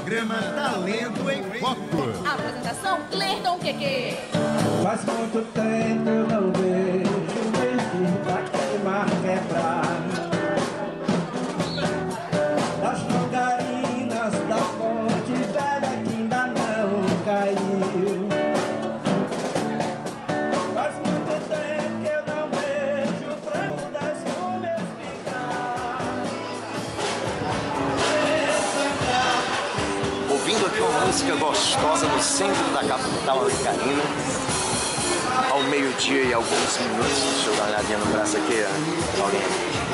programa Talento em Foco. Apresentação, Cleiton Queque. Faz muito tempo eu não vejo esse daquele mar quebrado, das longarinas da fonte velha que ainda não caiu. Faz muito tempo que eu não vejo o frango das nuvens ficar. Ouvindo aqui uma música gostosa no centro da capital americana, ao meio-dia e alguns minutos. Deixa eu dar uma olhadinha no braço aqui, Paulinho.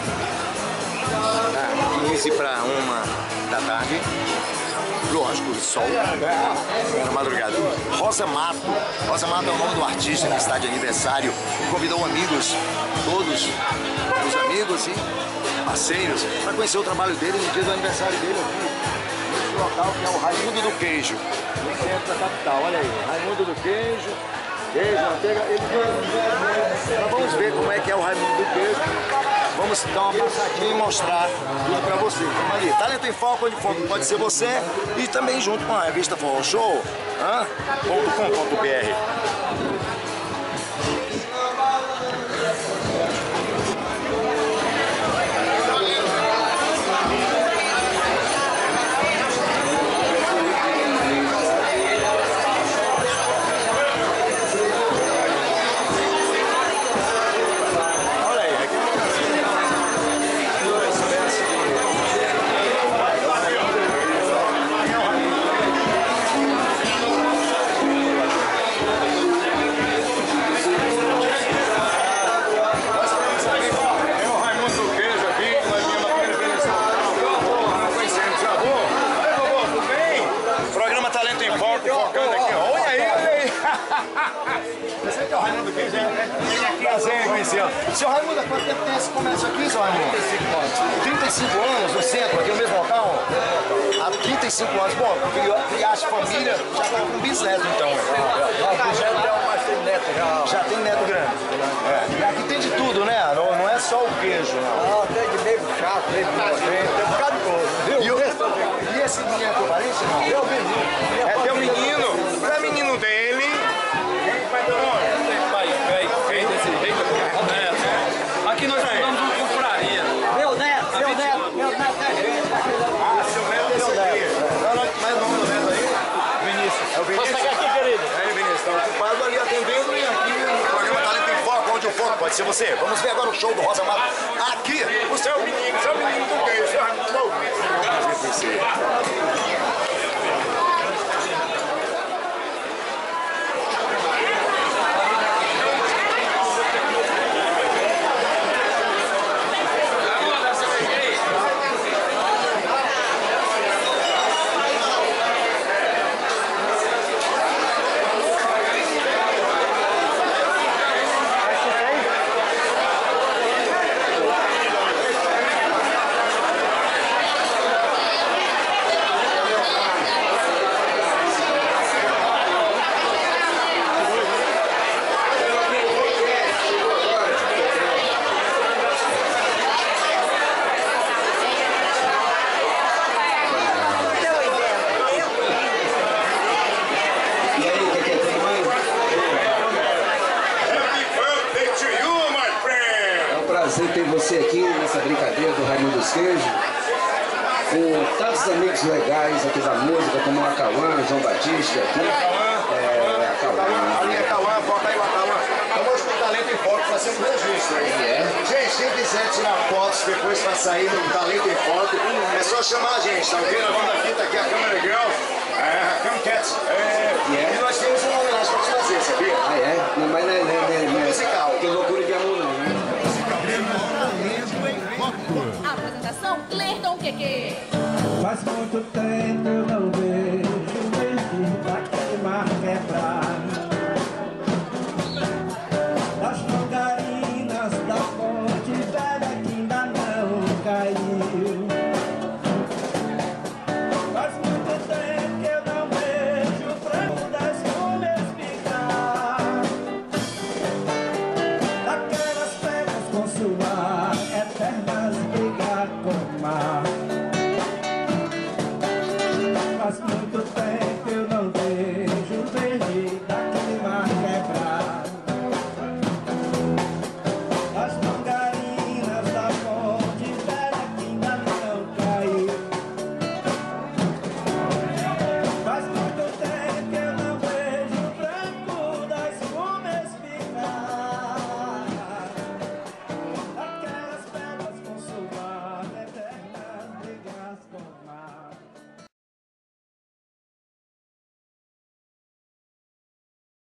15 para 1 da tarde. Lógico, sol, na madrugada. Rosa Mato. Rosa Mato é o nome do artista que está de aniversário. Convidou amigos, todos os amigos e parceiros, para conhecer o trabalho dele no dia do aniversário dele aqui, nesse local que é o Raimundo do Queijo, no centro da capital. Olha aí, Raimundo do Queijo, manteiga. Nós vamos ver como é que é o Raimundo do Queijo. Vamos dar uma passadinha e mostrar tudo pra vocês. Vamos ali, Talento em Foco, onde foco pode ser você, e também junto com a revista Forró Show, .com.br. Você que é o Raimundo do Queijo, prazer em conhecer. Seu Raimundo, há quanto tempo tem esse comércio aqui, seu Raimundo? 35 anos. 35 anos no centro, aqui no mesmo local? Há 35 anos. Bom, criaste família, já está com bisneto então. Já tem neto grande. E aqui tem de tudo, né? Não é só o queijo, não. Não, tem de meio chato, meio tem um bocado de coisa. E esse menino é teu parente, não? Meu menino. É teu menino? Não é menino dele? Aqui nós estamos uma confraria. Meu neto é gente. Ah, seu neto é esse aqui. Mas o nome do neto aí? Vinícius. É o Vinícius? Posso pegar aqui, querido? Aí, Vinícius, está ocupado ali atendendo e aqui no programa Talento em Foco, onde o foco pode ser você. Vamos ver agora o show do Rosa Mato. Aqui, o seu menino do Queijo, seu Raimundo. Prazer ter você aqui nessa brincadeira do Raimundo dos Queijo, com tantos amigos legais aqui da música, como a Cauã, João Batista aqui. A Cauã. Ali é Cauã, foca aí o Cauã. Então hoje com Talento em Foco, fazer um registro aí. Gente, quem quiser tirar fotos depois pra sair no Talento em Foco, é só chamar a gente, tá ok? Nós vamos aqui, tá aqui a Câmera Girl, a Camcat. E nós temos uma homenagem pra te fazer, sabia? Ah, é? Não, mas não é musical. Que loucura de amor, não, né? Talento em Foco. Apresentação, Cleiton Queque. Faz muito tempo eu não vejo esse daquele mar quebrado.